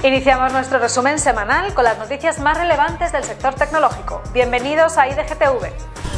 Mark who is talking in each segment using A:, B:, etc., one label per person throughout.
A: Iniciamos nuestro resumen semanal con las noticias más relevantes del sector tecnológico. Bienvenidos a IDGTV.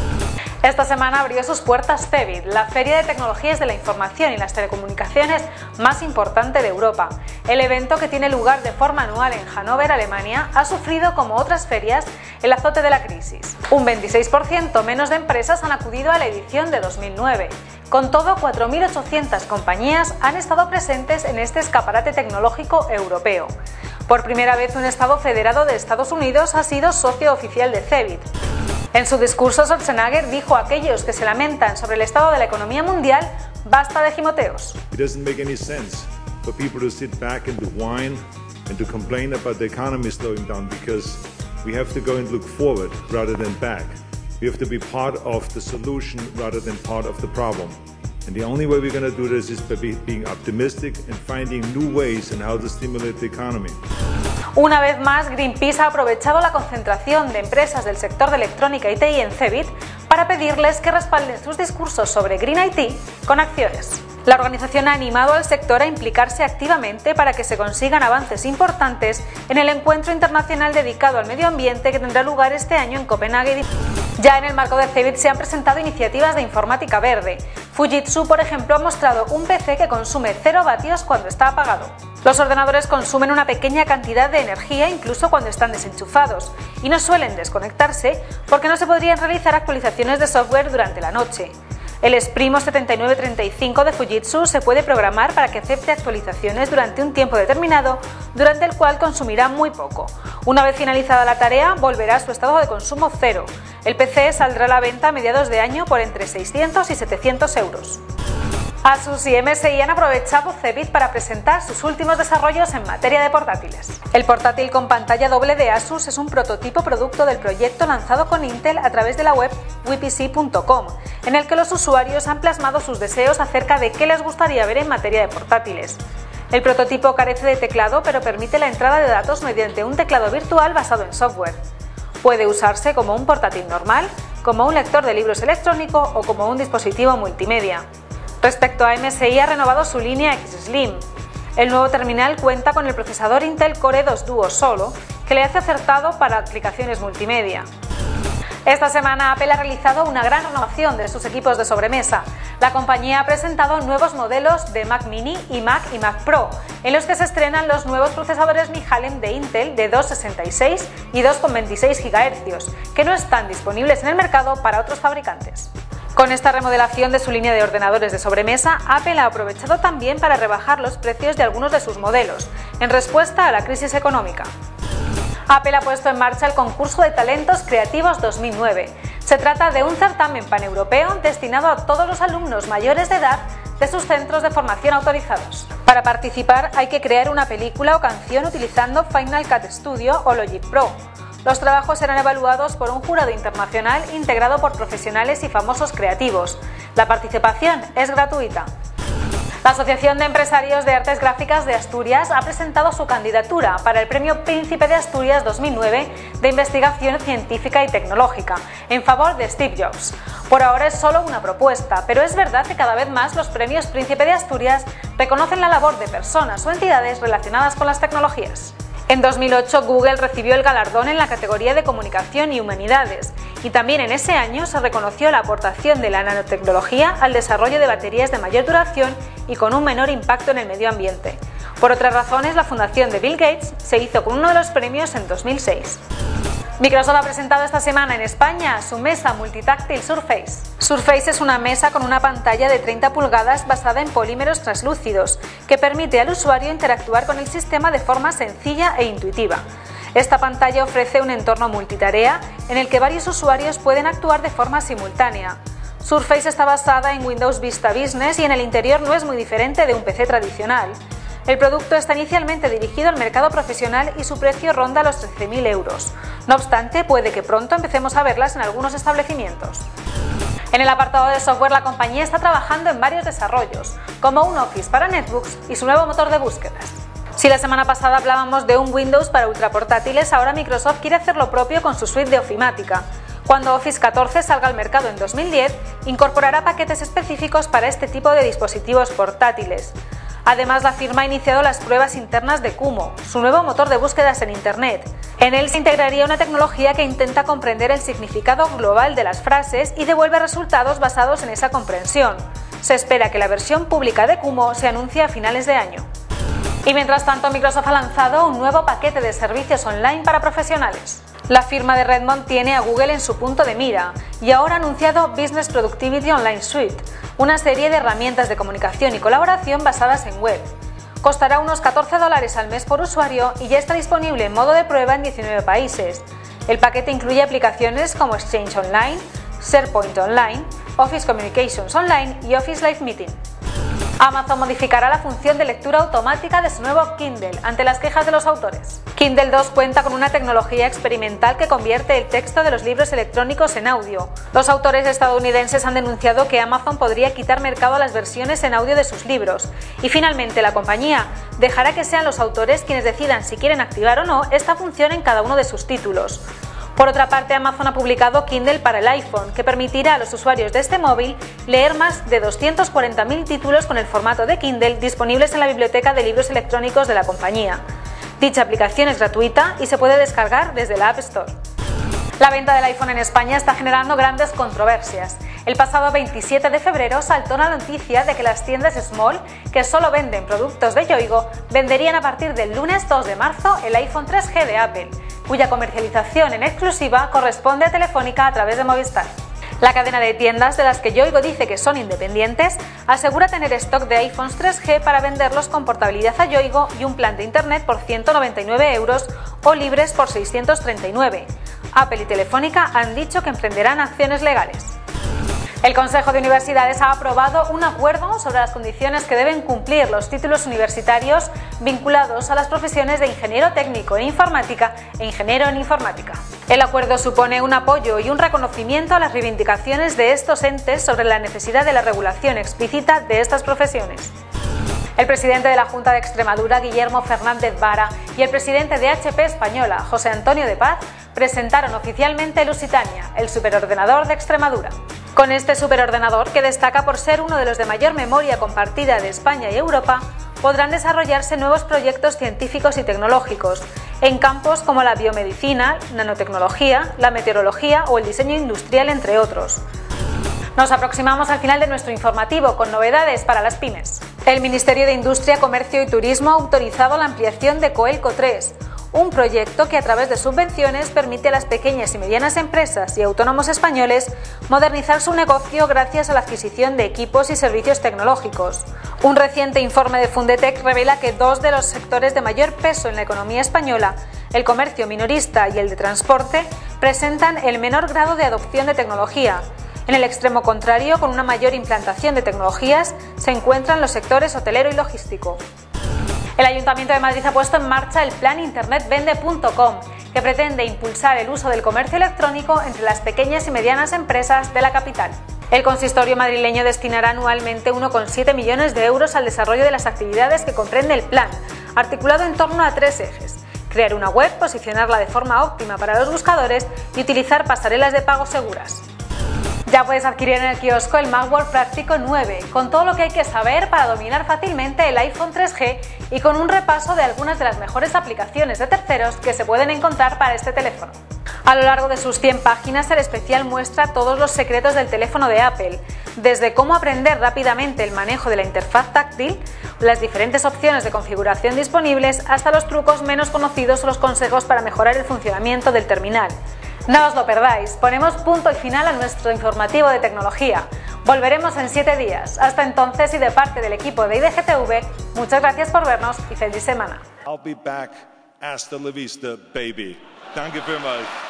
A: Esta semana abrió sus puertas CeBIT, la feria de tecnologías de la información y las telecomunicaciones más importante de Europa. El evento, que tiene lugar de forma anual en Hannover, Alemania, ha sufrido, como otras ferias, el azote de la crisis. Un 26% menos de empresas han acudido a la edición de 2009. Con todo, 4.800 compañías han estado presentes en este escaparate tecnológico europeo. Por primera vez, un Estado federado de Estados Unidos ha sido socio oficial de CeBIT. En su discurso, Schwarzenegger dijo a aquellos que se lamentan sobre el estado de la economía mundial: basta de gimoteos.
B: It doesn't make any sense for people to sit back and to whine and to complain about the economy slowing down, because we have to go and look forward rather than back. We have to be part of the solution rather than part of the problem. And the only way we're going to do this is by being optimistic and finding new ways in how to stimulate the economy.
A: Una vez más, Greenpeace ha aprovechado la concentración de empresas del sector de electrónica y TI en CeBIT para pedirles que respalden sus discursos sobre Green IT con acciones. La organización ha animado al sector a implicarse activamente para que se consigan avances importantes en el encuentro internacional dedicado al medio ambiente que tendrá lugar este año en Copenhague. Ya en el marco de CeBIT se han presentado iniciativas de informática verde. Fujitsu, por ejemplo, ha mostrado un PC que consume 0 vatios cuando está apagado. Los ordenadores consumen una pequeña cantidad de energía incluso cuando están desenchufados y no suelen desconectarse porque no se podrían realizar actualizaciones de software durante la noche. El Esprimo 7935 de Fujitsu se puede programar para que acepte actualizaciones durante un tiempo determinado, durante el cual consumirá muy poco. Una vez finalizada la tarea, volverá a su estado de consumo cero. El PC saldrá a la venta a mediados de año por entre 600 y 700 euros. Asus y MSI han aprovechado CeBIT para presentar sus últimos desarrollos en materia de portátiles. El portátil con pantalla doble de Asus es un prototipo producto del proyecto lanzado con Intel a través de la web wepc.com, en el que los usuarios han plasmado sus deseos acerca de qué les gustaría ver en materia de portátiles. El prototipo carece de teclado, pero permite la entrada de datos mediante un teclado virtual basado en software. Puede usarse como un portátil normal, como un lector de libros electrónico o como un dispositivo multimedia. Respecto a MSI, ha renovado su línea X Slim. El nuevo terminal cuenta con el procesador Intel Core 2 Duo Solo, que le hace acertado para aplicaciones multimedia. Esta semana Apple ha realizado una gran renovación de sus equipos de sobremesa. La compañía ha presentado nuevos modelos de Mac Mini, iMac y Mac Pro, en los que se estrenan los nuevos procesadores Mihalem de Intel de 2,66 y 2,26 GHz, que no están disponibles en el mercado para otros fabricantes. Con esta remodelación de su línea de ordenadores de sobremesa, Apple ha aprovechado también para rebajar los precios de algunos de sus modelos, en respuesta a la crisis económica. Apple ha puesto en marcha el concurso de talentos creativos 2009. Se trata de un certamen paneuropeo destinado a todos los alumnos mayores de edad de sus centros de formación autorizados. Para participar hay que crear una película o canción utilizando Final Cut Studio o Logic Pro. Los trabajos serán evaluados por un jurado internacional integrado por profesionales y famosos creativos. La participación es gratuita. La Asociación de Empresarios de Artes Gráficas de Asturias ha presentado su candidatura para el Premio Príncipe de Asturias 2009 de Investigación Científica y Tecnológica, en favor de Steve Jobs. Por ahora es solo una propuesta, pero es verdad que cada vez más los premios Príncipe de Asturias reconocen la labor de personas o entidades relacionadas con las tecnologías. En 2008, Google recibió el galardón en la categoría de Comunicación y Humanidades, y también en ese año se reconoció la aportación de la nanotecnología al desarrollo de baterías de mayor duración y con un menor impacto en el medio ambiente. Por otras razones, la fundación de Bill Gates se hizo con uno de los premios en 2006. Microsoft ha presentado esta semana en España su mesa multitáctil Surface. Surface es una mesa con una pantalla de 30 pulgadas basada en polímeros translúcidos, que permite al usuario interactuar con el sistema de forma sencilla e intuitiva. Esta pantalla ofrece un entorno multitarea en el que varios usuarios pueden actuar de forma simultánea. Surface está basada en Windows Vista Business y en el interior no es muy diferente de un PC tradicional. El producto está inicialmente dirigido al mercado profesional y su precio ronda los 13.000 euros. No obstante, puede que pronto empecemos a verlas en algunos establecimientos. En el apartado de software, la compañía está trabajando en varios desarrollos, como un Office para netbooks y su nuevo motor de búsquedas. Si la semana pasada hablábamos de un Windows para ultraportátiles, ahora Microsoft quiere hacer lo propio con su suite de ofimática. Cuando Office 14 salga al mercado en 2010, incorporará paquetes específicos para este tipo de dispositivos portátiles. Además, la firma ha iniciado las pruebas internas de Kumo, su nuevo motor de búsquedas en Internet. En él se integraría una tecnología que intenta comprender el significado global de las frases y devuelve resultados basados en esa comprensión. Se espera que la versión pública de Kumo se anuncie a finales de año. Y mientras tanto, Microsoft ha lanzado un nuevo paquete de servicios online para profesionales. La firma de Redmond tiene a Google en su punto de mira y ahora ha anunciado Business Productivity Online Suite, una serie de herramientas de comunicación y colaboración basadas en web. Costará unos $14 al mes por usuario y ya está disponible en modo de prueba en 19 países. El paquete incluye aplicaciones como Exchange Online, SharePoint Online, Office Communications Online y Office Live Meeting. Amazon modificará la función de lectura automática de su nuevo Kindle ante las quejas de los autores. Kindle 2 cuenta con una tecnología experimental que convierte el texto de los libros electrónicos en audio. Los autores estadounidenses han denunciado que Amazon podría quitar mercado a las versiones en audio de sus libros y finalmente la compañía dejará que sean los autores quienes decidan si quieren activar o no esta función en cada uno de sus títulos. Por otra parte, Amazon ha publicado Kindle para el iPhone, que permitirá a los usuarios de este móvil leer más de 240.000 títulos con el formato de Kindle disponibles en la biblioteca de libros electrónicos de la compañía. Dicha aplicación es gratuita y se puede descargar desde la App Store. La venta del iPhone en España está generando grandes controversias. El pasado 27 de febrero saltó la noticia de que las tiendas Small, que solo venden productos de Yoigo, venderían a partir del lunes 2 de marzo el iPhone 3G de Apple, cuya comercialización en exclusiva corresponde a Telefónica a través de Movistar. La cadena de tiendas, de las que Yoigo dice que son independientes, asegura tener stock de iPhones 3G para venderlos con portabilidad a Yoigo y un plan de internet por 199 € o libres por 639. Apple y Telefónica han dicho que emprenderán acciones legales. El Consejo de Universidades ha aprobado un acuerdo sobre las condiciones que deben cumplir los títulos universitarios vinculados a las profesiones de ingeniero técnico en informática e ingeniero en informática. El acuerdo supone un apoyo y un reconocimiento a las reivindicaciones de estos entes sobre la necesidad de la regulación explícita de estas profesiones. El presidente de la Junta de Extremadura, Guillermo Fernández Vara, y el presidente de HP Española, José Antonio de Paz, presentaron oficialmente el Lusitania, el superordenador de Extremadura. Con este superordenador, que destaca por ser uno de los de mayor memoria compartida de España y Europa, podrán desarrollarse nuevos proyectos científicos y tecnológicos en campos como la biomedicina, nanotecnología, la meteorología o el diseño industrial, entre otros. Nos aproximamos al final de nuestro informativo con novedades para las pymes. El Ministerio de Industria, Comercio y Turismo ha autorizado la ampliación de Coelco 3, un proyecto que a través de subvenciones permite a las pequeñas y medianas empresas y autónomos españoles modernizar su negocio gracias a la adquisición de equipos y servicios tecnológicos. Un reciente informe de Fundetec revela que dos de los sectores de mayor peso en la economía española, el comercio minorista y el de transporte, presentan el menor grado de adopción de tecnología. En el extremo contrario, con una mayor implantación de tecnologías, se encuentran los sectores hotelero y logístico. El Ayuntamiento de Madrid ha puesto en marcha el plan internetvende.com, que pretende impulsar el uso del comercio electrónico entre las pequeñas y medianas empresas de la capital. El consistorio madrileño destinará anualmente 1,7 millones de euros al desarrollo de las actividades que comprende el plan, articulado en torno a 3 ejes: crear una web, posicionarla de forma óptima para los buscadores y utilizar pasarelas de pago seguras. Ya puedes adquirir en el kiosco el MacBook Práctico 9, con todo lo que hay que saber para dominar fácilmente el iPhone 3G y con un repaso de algunas de las mejores aplicaciones de terceros que se pueden encontrar para este teléfono. A lo largo de sus 100 páginas, el especial muestra todos los secretos del teléfono de Apple, desde cómo aprender rápidamente el manejo de la interfaz táctil, las diferentes opciones de configuración disponibles, hasta los trucos menos conocidos o los consejos para mejorar el funcionamiento del terminal. No os lo perdáis, ponemos punto y final a nuestro informativo de tecnología. Volveremos en 7 días. Hasta entonces, y de parte del equipo de IDGTV, muchas gracias por vernos y feliz semana.
B: I'll be back. Hasta la vista, baby. Danke vielmals.